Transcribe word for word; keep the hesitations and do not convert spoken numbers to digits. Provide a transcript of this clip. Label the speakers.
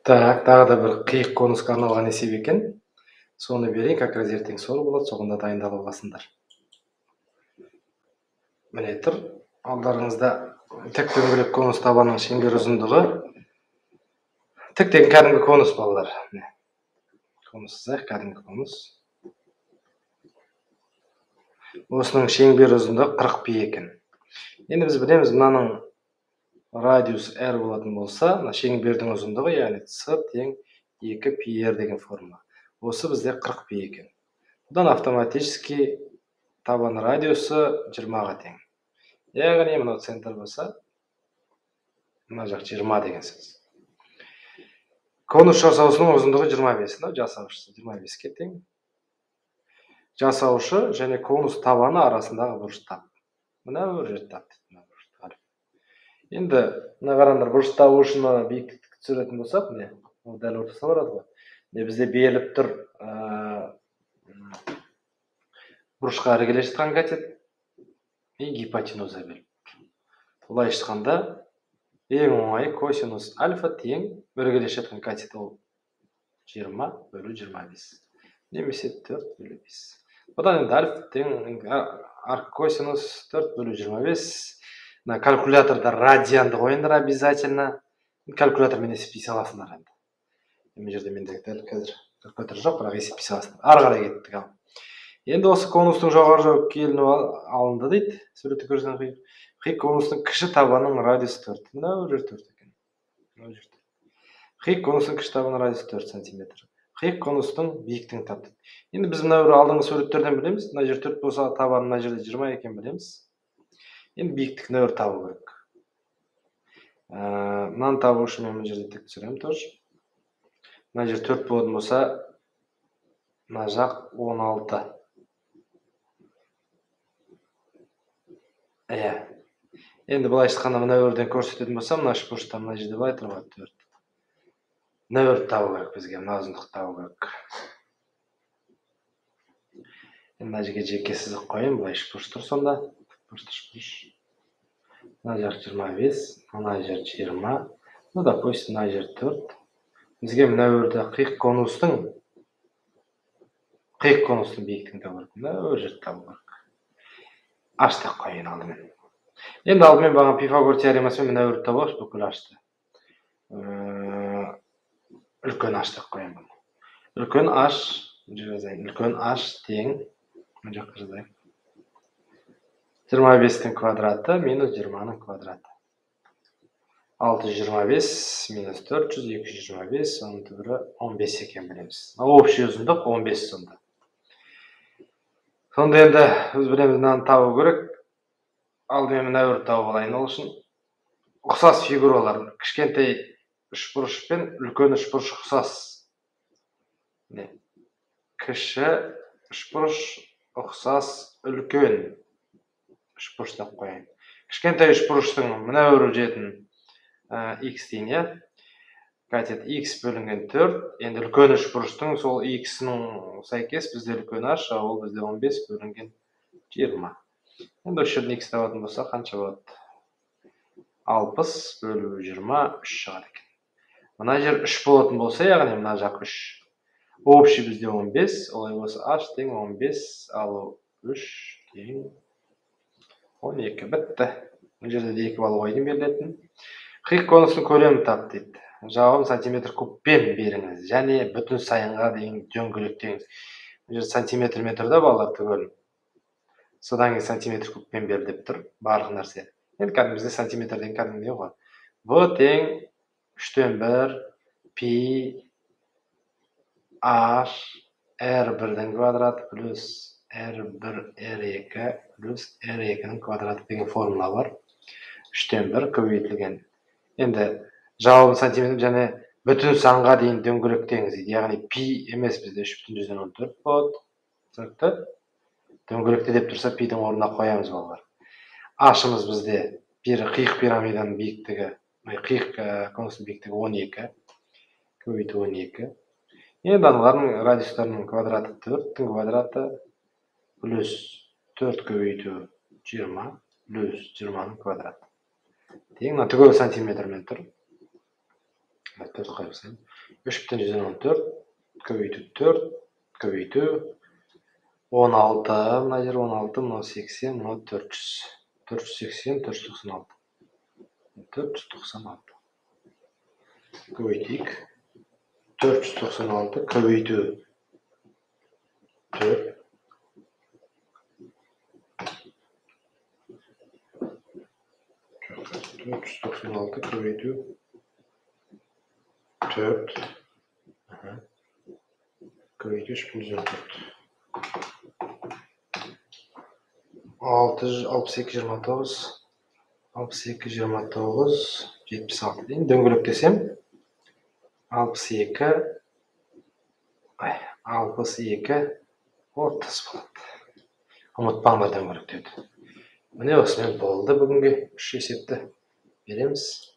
Speaker 1: Так, тағы да бір қиық конусқа арналған есеп екен. Соны берейін, как раз ертең сор болады, соғында дайындалып аласыңдар. Міне тұр, алдарыңызда тік дөңгелек конус табанның шеңбер ұзындығы. Тік деген кәдімгі конус балалар. Конус сызайық, кәдімгі конус. Осының шеңбер ұзындығы қырық пи екен. Енді біз білеміз, мынаның радиус R болатын болса, шеңбердің ұзындығы, яғни С тең екі пи эр деген формула. Осы бізде қырық пи екен. Бұдан автоматически табан радиусы жиырмаға тең. Яғни мынау центр болса, мына жақ жиырма деген сөз. Конус жасаушының ұзындығы жиырма бес, жасаушысы жиырма беске тең. Жасаушы және конус табаны арасындағы бұрыш тап. Мына бір жер тап. Енді мына қараңдар, бұрыш табушыны биіктікті түсіретін болсақ, міне, ол дәл ортасына барады ғой. Бізде беріліп тұр, бұрышқа әрі келе жатқан катет и гипотенуза беріліп. Олай шыққанда ең оңай косинус альфа тең бір келе жатқан катет ол жиырма бөлу жиырма бес. Немесе төрт бөлу бес. Бұдан енді альфа тең аркосинус төрт бөлу жиырма бес. На калькуляторда радианды қойыңдар обязательно. Калькулятормен есептей саласыңдар енді. Мен жерде менде дәл қазір калькулятор жоқ, бірақ есептей саласыңдар. Ары қарай кеттік ал. Енді осы конустың жоғары жағы келініп алынды дейді. Суретті көрсең қиық. Қиық конустың кіші табанның радиусы төрт. Мына жер төрт екен. Қиық конустың кіші табанның радиусы төрт сантиметр. Қиық конустың биіктігін тапты. Енді біз мына алдыңғы суреттерден білеміз. Мына жер төрт болса, табаны мына жерде жиырма екен білеміз. Енді биіктік нөр табу керек. Мынаны табу үшін мен жерде тік түсіремін тоже. Мына жер төрт болатын болса, мына жақ он алты. Иә. Енді былай шыққанда мына өрден көрсететін болса, мына үшбұрышта мына жерде былай тұрған төрт. Нөр табу керек бізге, мына ұзындық табу керек. Мына жерге жеке сызық қойын, былай үшбұрыш тұр сонда. Мына жер жиырма бес, мына жер жиырма, ну, допустим, мына жер төрт. Бізге мына өрді қиық конустың қиық конустың биіктігін табу керек. Мына жер табу керек. Аштық қойын алдымен. Енді алдымен баған Пифагор теоремасымен мына өрді табу бүкіл ашты. Үлкен аштық қойын бұл. Үлкен аш, үлкен аш тең, мына жаққа жазайын. жиырма бестің квадраты минус жиырманың квадраты. алты жүз жиырма бес минус төрт жүз, екі жүз жиырма бес, оның түбірі он бес екен білеміз. Общий ұзындық он бес сонда. Сонда енді біз білеміз мынаны табу керек. Алдымен мына өрді тауып алайын ол үшін. Ұқсас фигуралар, кішкентай үшбұрыш пен үлкен үшбұрыш ұқсас. Кіші үшбұрыш ұқсас үлкен үшбұрыш деп қояйын. Кішкентай үшбұрыштың мына өрі жетін x дейін, иә? Катет x бөлінген төрт. Енді үлкен үшбұрыштың сол x-ның сәйкес бізде үлкен h, ол бізде он бес бөлінген жиырма. Енді осы жерден x табатын болса, қанша болады? алпыс бөлу жиырма, үш шығады екен. Мына жер үш болатын болса, яғни мына жақ үш. Общий бізде он бес, олай болса h тең он бес, ал үш тең он екі. Бітті. Бұл жерде де екі бал ойдың берілетін. Қиық конустың көлемін тап дейді. Жауабын сантиметр кубпен беріңіз. Және бүтін сайынға дейін дөңгелектеңіз. Бұл жерде сантиметр метрда балалар түгелін. Содан кейін сантиметр кубпен бер деп тұр. Барлық нәрсе. Енді кәдімізде сантиметрден кәдімгі ғой. В тең үштен бір пи h эр бірдің квадраты плюс эр бір эр екі плюс эр екінің квадраты деген формула бар. үштен бір көбейтілген. Енді жауабын сантиметр және бүтін санға дейін дөңгелектеңіз дейді. Яғни пи емес бізде үш бүтін жүзден он төрт болады. Түсінікті? Дөңгелекте деп тұрса пидің орнына қоямыз балалар. Ашымыз бізде қиық пирамиданың биіктігі, қиық конустың биіктігі он екі. Көбейту он екі. Енді аналардың радиустарының квадраты төрттің квадраты плюс төрт көбейту жиырма плюс жиырманың квадраты. Тең түгел сантиметрмен тұр. төрт қойсаң. үш бүтін жүзден он төрт, көбейту төрт, көбейту он алты, мына жер он алты, мына сексен, мына төрт жүз. төрт жүз сексен, төрт жүз тоқсан алты. төрт жүз тоқсан алты. Көбейтейік. төрт жүз тоқсан алты, көбейту төрт. төрт жүз тоқсан алты, көбейту төрт. Көбейту үш бүтін жүзден төрт. алты жүз алпыс екі, жиырма тоғыз. алпыс екі, жиырма тоғыз, жетпіс алты дейін. Дөңгелектесем. алпыс екі, алпыс екі, отыз болады. Ұмытпаңдар дөңгелектеуді. Міне осымен болды бүгінге үш есепті береміз.